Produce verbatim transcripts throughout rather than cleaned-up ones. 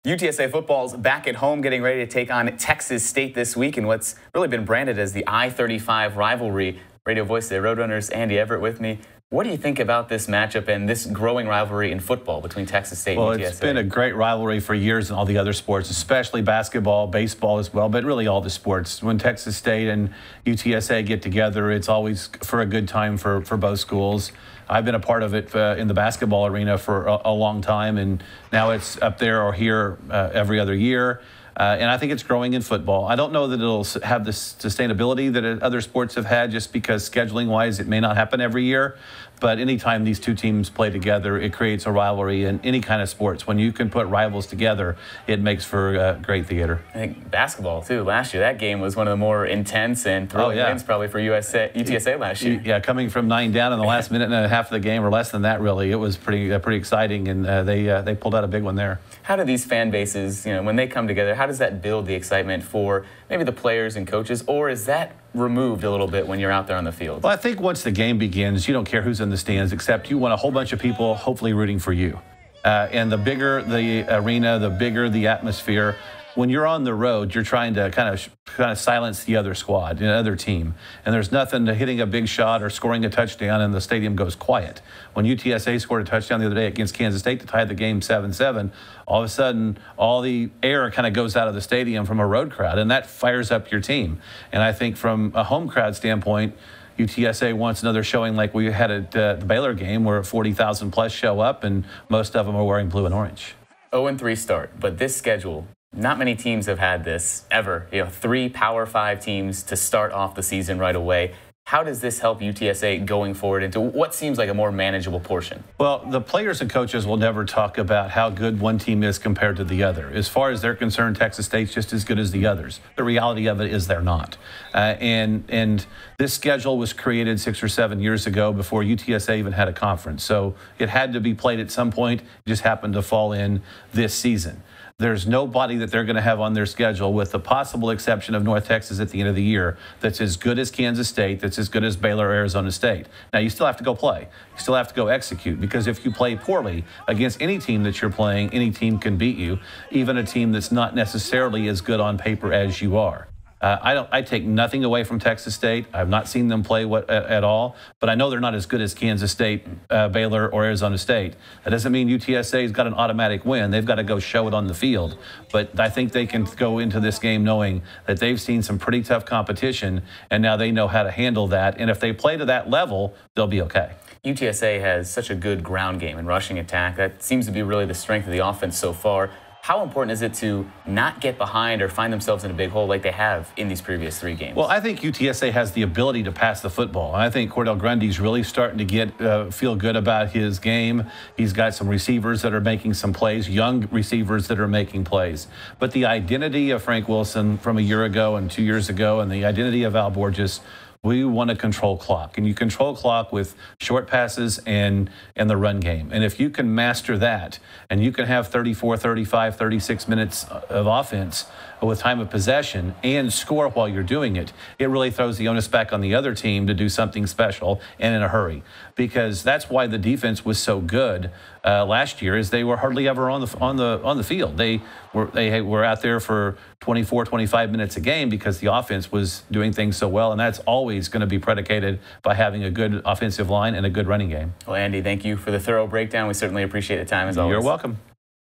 U T S A football's back at home getting ready to take on Texas State this week in what's really been branded as the I thirty-five rivalry. Radio voice of the Roadrunners, Andy Everett with me. What do you think about this matchup and this growing rivalry in football between Texas State well, and U T S A? Well, it's been a great rivalry for years in all the other sports, especially basketball, baseball as well, but really all the sports. When Texas State and U T S A get together, it's always for a good time for, for both schools. I've been a part of it uh, in the basketball arena for a, a long time, and now it's up there or here uh, every other year. Uh, and I think it's growing in football. I don't know that it'll have the sustainability that other sports have had, just because scheduling-wise it may not happen every year. But anytime these two teams play together, it creates a rivalry in any kind of sports. When you can put rivals together, it makes for uh, great theater. I think basketball, too. Last year, that game was one of the more intense and thrilling oh, yeah. wins probably for U S A, U T S A last year. Yeah, coming from nine down in the last minute and a half of the game, or less than that, really, it was pretty uh, pretty exciting, and uh, they uh, they pulled out a big one there. How do these fan bases, you know, when they come together, how does that build the excitement for maybe the players and coaches, or is that removed a little bit when you're out there on the field? Well, I think once the game begins, you don't care who's in the stands, except you want a whole bunch of people hopefully rooting for you. Uh, and the bigger the arena, the bigger the atmosphere. When you're on the road, you're trying to kind of kind of silence the other squad, the other team. And there's nothing to hitting a big shot or scoring a touchdown and the stadium goes quiet. When U T S A scored a touchdown the other day against Kansas State to tie the game seven seven, all of a sudden, all the air kind of goes out of the stadium from a road crowd, and that fires up your team. And I think from a home crowd standpoint, U T S A wants another showing like we had at uh, the Baylor game, where forty thousand plus show up, and most of them are wearing blue and orange. oh and three start, but this schedule, not many teams have had this ever. You know, three Power Five teams to start off the season right away. How does this help U T S A going forward into what seems like a more manageable portion? Well, the players and coaches will never talk about how good one team is compared to the other. As far as they're concerned, Texas State's just as good as the others. The reality of it is they're not. Uh, and and this schedule was created six or seven years ago before U T S A even had a conference. So it had to be played at some point. It just happened to fall in this season. There's nobody that they're going to have on their schedule, with the possible exception of North Texas at the end of the year, that's as good as Kansas State, that's as good as Baylor or Arizona State. Now, you still have to go play. You still have to go execute, because if you play poorly against any team that you're playing, any team can beat you, even a team that's not necessarily as good on paper as you are. Uh, I don't. I take nothing away from Texas State. I've not seen them play what, at, at all, but I know they're not as good as Kansas State, uh, Baylor, or Arizona State. That doesn't mean U T S A's got an automatic win. They've got to go show it on the field. But I think they can go into this game knowing that they've seen some pretty tough competition, and now they know how to handle that. And if they play to that level, they'll be okay. U T S A has such a good ground game and rushing attack. That seems to be really the strength of the offense so far. How important is it to not get behind or find themselves in a big hole like they have in these previous three games? Well, I think U T S A has the ability to pass the football. I think Cordell Grundy's really starting to get uh, feel good about his game. He's got some receivers that are making some plays, young receivers that are making plays. But the identity of Frank Wilson from a year ago and two years ago, and the identity of Al Borges, we want to control clock, and you control clock with short passes and and the run game. And if you can master that, and you can have thirty-four, thirty-five, thirty-six minutes of offense with time of possession and score while you're doing it, it really throws the onus back on the other team to do something special and in a hurry. Because that's why the defense was so good uh, last year, is they were hardly ever on the on the on the field. They were they were out there for twenty-four, twenty-five minutes a game because the offense was doing things so well, and that's always going to be predicated by having a good offensive line and a good running game. Well, Andy, thank you for the thorough breakdown. We certainly appreciate the time as always. You're welcome.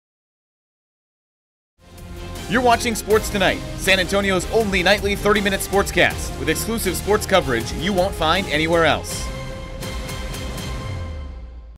You're watching Sports Tonight, San Antonio's only nightly thirty minute sportscast with exclusive sports coverage you won't find anywhere else.